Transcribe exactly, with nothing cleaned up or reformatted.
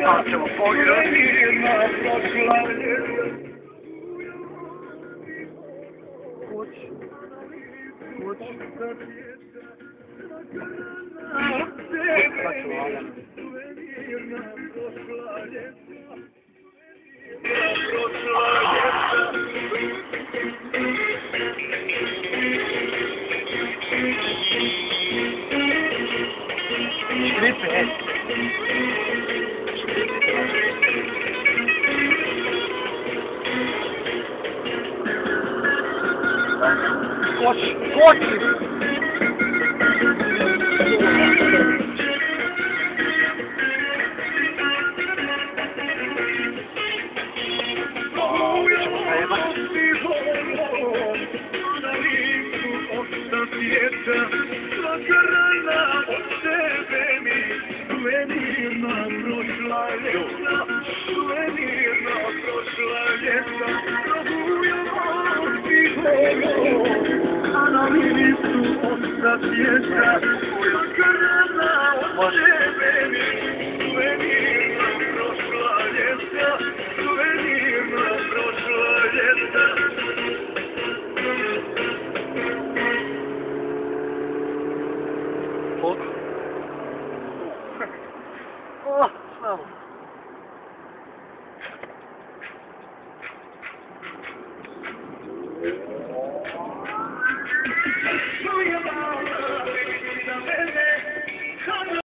ćemo poigrati. Kući. Kući. Sad ću lagano. Škripe, ej. Skoči, skoči! Svaka rana od tebe mi suvenirna prošla ljeta, suvenirna prošla ljeta, probujamo ti holo, a na mirisu osta svijeta. Svaka rana od tebe mi suvenirna prošla ljeta, suvenirna prošla ljeta. Oh.